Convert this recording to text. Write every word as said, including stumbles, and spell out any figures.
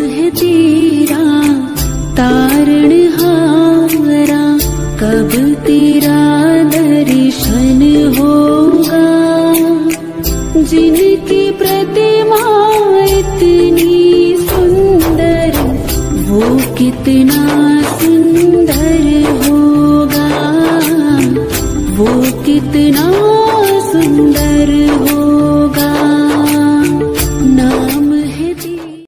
है तेरा तारणहारा, कब तेरा दर्शन होगा। जिनकी प्रतिमा इतनी सुंदर, वो कितना सुंदर होगा, वो कितना सुंदर होगा।